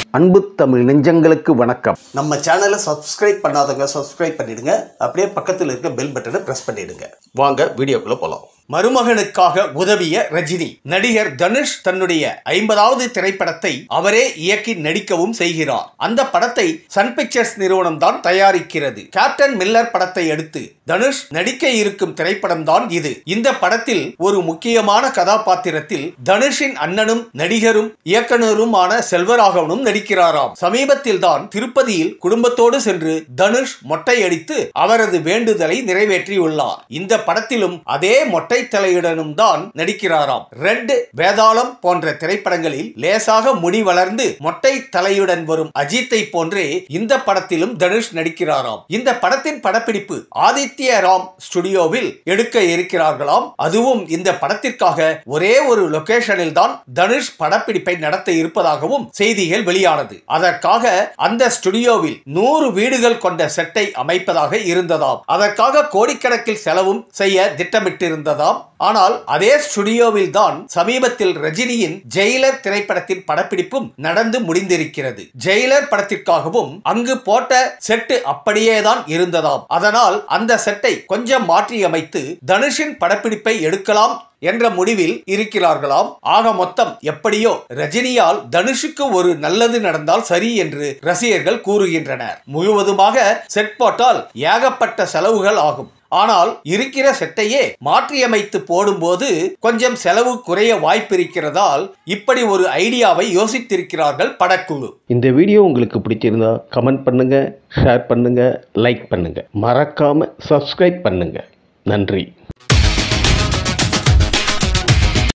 அன்பு தமிழ் நெஞ்சங்களுக்கு வணக்கம். நம்ம சேனலை சப்ஸ்கிரைப் பண்ணாதவங்க சப்ஸ்கிரைப் பண்ணிடுங்க. அப்படியே பக்கத்தில் இருக்க பெல் பட்டனை பிரஸ் பண்ணிடுங்க. வாங்க வீடியோக்குள்ள போலாம். மருமகனுக்காக உதவிய ரஜினி. நடிகர் தனுஷ் தன்னுடைய 50வது திரைப்படத்தை அவரே இயக்கி நடிக்கவும் செய்கிறார். அந்த படத்தை சன் பிக்சர்ஸ் நிறுவனம் தான் தயாரிக்கிறது. கேப்டன் மில்லர் படத்தை அடுத்து தனுஷ் நடிக்க இருக்கும் திரைப்படம் தான் இது. இந்த படத்தில் ஒரு முக்கியமான கதாபாத்திரத்தில் தனுஷின் அண்ணனும் நடிகரும் இயக்குனருமான செல்வராகவனும் நடிக்கிறாராம். சமீபத்தில் தான் திருப்பதியில் குடும்பத்தோடு சென்று தனுஷ் மொட்டை அடித்து அவரது வேண்டுதலை நிறைவேற்றியுள்ளார். இந்த படத்திலும் அதே மொட்டை தலையுடனும் தான் நடிக்கிறாராம். ரெட், வேதாளம் போன்ற திரைப்படங்களில் லேசாக முடி வளர்ந்து மொட்டை தலையுடன் வரும் அஜித்தை போன்றே இந்த படத்திலும் தனுஷ் நடிக்கிறாராம். இந்த படத்தின் படப்பிடிப்பு ஆதித்ய ராம் ஸ்டுடியோவில் எடுக்க இருக்கிறார்களாம். அதுவும் இந்த படத்திற்காக ஒரே ஒரு லொகேஷனில் தான் தனுஷ் படப்பிடிப்பை நடத்த இருப்பதாகவும் செய்திகள் வெளியானது. அதற்காக அந்த ஸ்டுடியோவில் 100 வீடுகள் கொண்ட செட்டை அமைப்பதாக இருந்ததாம். அதற்காக கோடிக்கணக்கில் செலவும் செய்ய திட்டமிட்டிருந்ததாம். ஆனால் அதே ஸ்டுடியோவில் தான் சமீபத்தில் ரஜினியின் ஜெயிலர் திரைப்படத்தின் படப்பிடிப்பும் நடந்து முடிந்திருக்கிறது. ஜெயிலர் படத்திற்காகவும் அங்கு போட்ட செட்டு அப்படியேதான் இருந்ததாம். அதனால் அந்த செட்டை கொஞ்சம் மாற்றி அமைத்து தனுஷின் படப்பிடிப்பை எடுக்கலாம் என்ற முடிவில் இருக்கிறார்களாம். ஆக மொத்தம் எப்படியோ ரஜினியால் தனுஷுக்கு ஒரு நல்லது நடந்தால் சரி என்று ரசிகர்கள் கூறுகின்றனர். முழுவதுமாக செட் போட்டால் ஏகப்பட்ட செலவுகள் ஆகும். ஆனால் இருக்கிற செட்டையே மாற்றியமைத்து போடும்போது கொஞ்சம் செலவு குறைய வாய்ப்பிருக்கிறதால் இப்படி ஒரு ஐடியாவை யோசித்திருக்கிறார்கள் படக்குழு. இந்த வீடியோ உங்களுக்கு பிடிச்சிருந்தா கமெண்ட் பண்ணுங்க, ஷேர் பண்ணுங்க, லைக் பண்ணுங்க, மறக்காம சப்ஸ்கிரைப் பண்ணுங்க. நன்றி.